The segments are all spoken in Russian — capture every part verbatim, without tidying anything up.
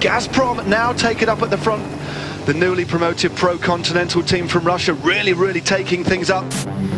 Gazprom now take it up at the front. The newly promoted Pro Continental team from Russia really, really taking things up.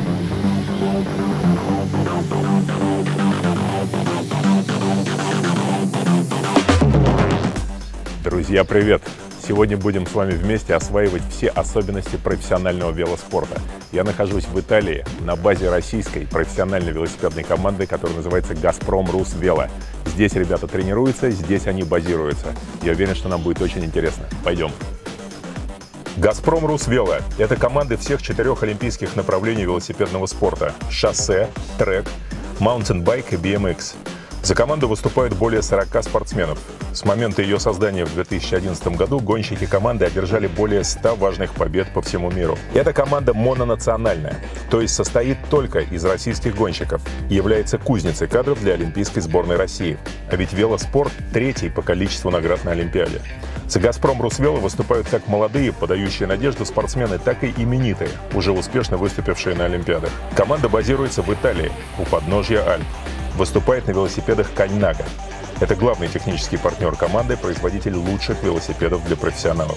Друзья, привет! Сегодня будем с вами вместе осваивать все особенности профессионального велоспорта. Я нахожусь в Италии на базе российской профессиональной велосипедной команды, которая называется Gazprom RusVelo. Здесь ребята тренируются, здесь они базируются. Я уверен, что нам будет очень интересно. Пойдем. Gazprom RusVelo – это команды всех четырех олимпийских направлений велосипедного спорта – шоссе, трек, маунтинбайк и би эм икс. За команду выступают более сорока спортсменов. С момента ее создания в две тысячи одиннадцатом году гонщики команды одержали более ста важных побед по всему миру. Эта команда мононациональная, то есть состоит только из российских гонщиков и является кузницей кадров для олимпийской сборной России. А ведь велоспорт третий по количеству наград на Олимпиаде. За Gazprom RusVelo выступают как молодые, подающие надежду спортсмены, так и именитые, уже успешно выступившие на Олимпиадах. Команда базируется в Италии, у подножья Альп. Выступает на велосипедах Каньнага. Это главный технический партнер команды, производитель лучших велосипедов для профессионалов.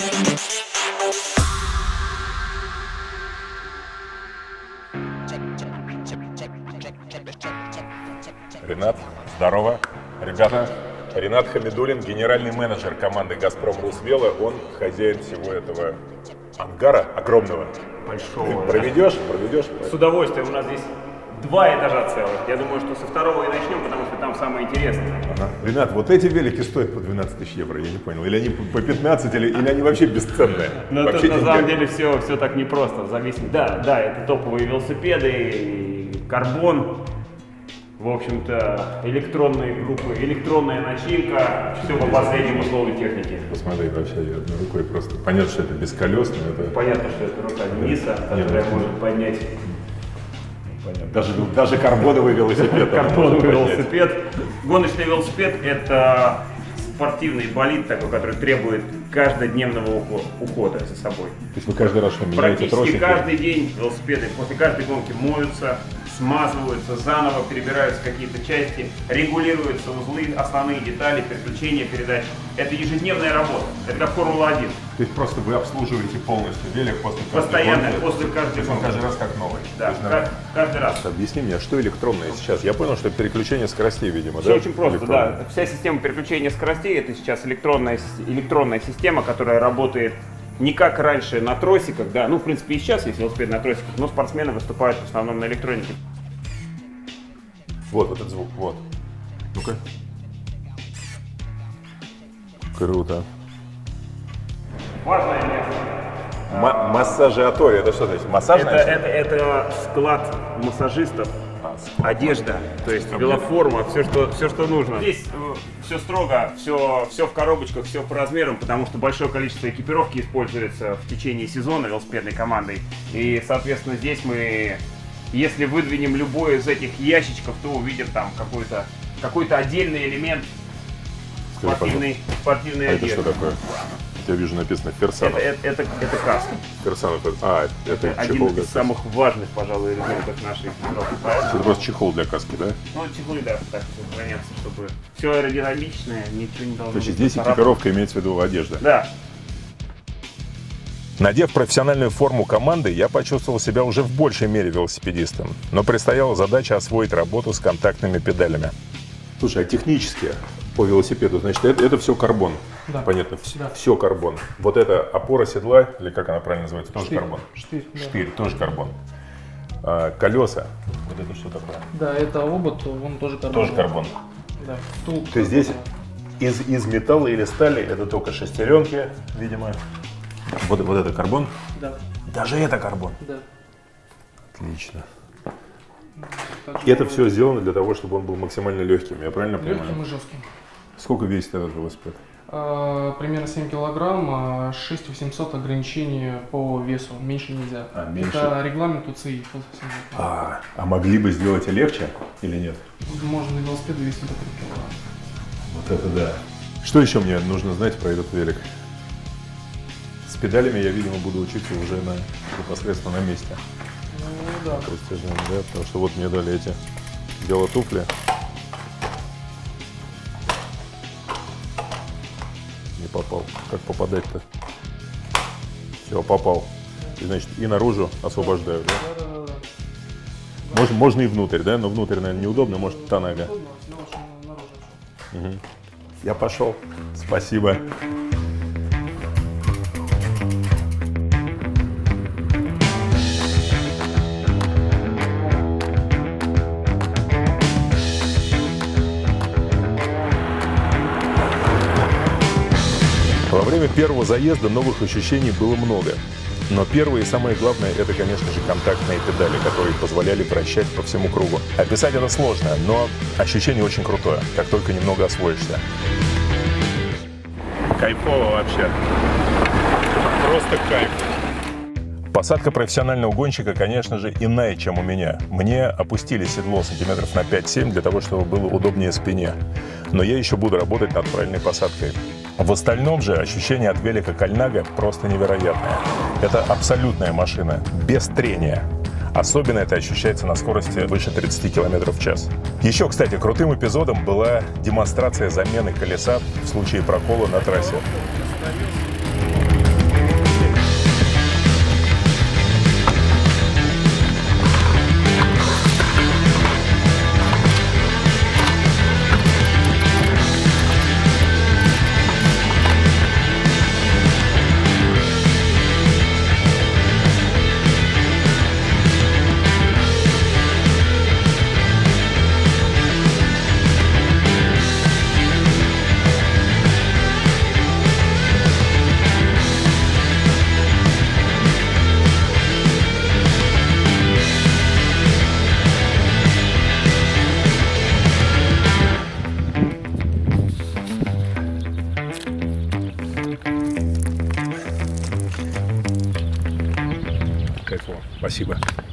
Ренат, здорово. Ребята, Ренат Хамидуллин, генеральный менеджер команды Gazprom RusVelo. Он хозяин всего этого ангара огромного. Большого. Проведешь? Проведешь? С удовольствием. У нас здесь два этажа целых. Я думаю, что со второго и начнем, потому что там самое интересное. Ага. Ренат, вот эти велики стоят по двенадцать тысяч евро, я не понял. Или они по пятнадцать, или, или они вообще бесценные? Но тут на самом деле все, все так непросто. Зависит. Да, да, это топовые велосипеды, карбон, в общем-то, электронные группы, электронная начинка, все по последним условиям техники. Посмотри, вообще я одной рукой просто. Понятно, что это бесколесное. Это... Понятно, что это рука Дениса, которая может поднять. Понятно. Даже, даже карбоновый велосипед. Карбоновый велосипед. Гоночный велосипед – это спортивный болид, такой, который требует каждодневного ухода за собой. То есть вы каждый раз что меняете тросики? Практически каждый день велосипеды после каждой гонки моются, смазываются, заново перебираются какие-то части, регулируются узлы, основные детали, переключения передач. Это ежедневная работа. Это как Формула один. То есть просто вы обслуживаете полностью велик после каждой Постоянно, гонки? после каждой То есть он гонки. каждый раз как новый? Да, есть, как, каждый раз. Объясни мне, что электронное сейчас? Я понял, что это переключение скоростей, видимо, Все да? очень просто, да. Вся система переключения скоростей – это сейчас электронная, электронная система, которая работает не как раньше на тросиках, да, ну, в принципе, и сейчас есть велосипед на тросиках, но спортсмены выступают в основном на электронике. Вот, вот этот звук, вот. Ну-ка. Круто. Важное место. М- массажиатория, это что значит? Массаж, Это, это, это склад массажистов, А, склад. одежда, то есть велоформа, все что, все, что нужно. Здесь э, все строго, все, все в коробочках, все по размерам, потому что большое количество экипировки используется в течение сезона велосипедной командой. И, соответственно, здесь мы, если выдвинем любой из этих ящичков, то увидим там какой-то какой-то отдельный элемент спортивной, спортивной А одежды. это что такое? Я вижу написано Ферсанов. Это, это, это, это каска. Ферсанов, а, это, Это один чехол из для каски. самых важных, пожалуй, элементов нашей экипировки. Это просто чехол для каски, да? Ну, чехлы, да, так сохраняться, чтобы все аэродинамичное, ничего не должно То есть быть здесь поцарапано. экипировка имеется в виду одежда. Да. Надев профессиональную форму команды, я почувствовал себя уже в большей мере велосипедистом. Но предстояла задача освоить работу с контактными педалями. Слушай, а технически по велосипеду, значит, это, это все карбон? Да. Понятно, Да. все карбон. Вот это опора седла, или как она правильно называется, тоже Штырь. карбон? Штырь, да. Штырь, тоже карбон. А, колеса, вот это что такое? Да, это обод, он тоже карбон. Тоже карбон. Да. Стул. То есть здесь из, из металла или стали это только шестеренки, видимо. Вот, вот это карбон? Да. Даже это карбон? Да. Отлично. Так И это что все сделано для того, чтобы он был максимально легким, я правильно понимаю? легким и жестким. Сколько весит этот велосипед? А, примерно семь килограмм, а шесть тысяч восемьсот ограничения по весу, меньше нельзя. А, меньше? Это регламент УЦИ. А, а могли бы сделать и легче или нет? Можно на велосипеде весить до три килограмма. Вот это да. Что еще мне нужно знать про этот велик? С педалями я, видимо, буду учиться уже на, непосредственно на месте. Ну да. Растяжение, да, потому что вот мне дали эти велотуфли. Не попал. Как попадать-то? Все, попал. И, значит, и наружу освобождаю, да? Да, да, да, да. Можно, можно и внутрь, да? Но внутрь, наверное, неудобно, может, та нога. Удобно, если лучше наружу. Угу. Я пошел. Спасибо. Во время первого заезда новых ощущений было много. Но первое и самое главное – это, конечно же, контактные педали, которые позволяли вращать по всему кругу. Описать это сложно, но ощущение очень крутое, как только немного освоишься. Кайфово вообще. Просто кайф. Посадка профессионального гонщика, конечно же, иная, чем у меня. Мне опустили седло сантиметров на пять-семь для того, чтобы было удобнее спине. Но я еще буду работать над правильной посадкой. В остальном же ощущение от велика Кальнага просто невероятное. Это абсолютная машина, без трения. Особенно это ощущается на скорости выше тридцати километров в час. Еще, кстати, крутым эпизодом была демонстрация замены колеса в случае прокола на трассе. Кайфово. Спасибо.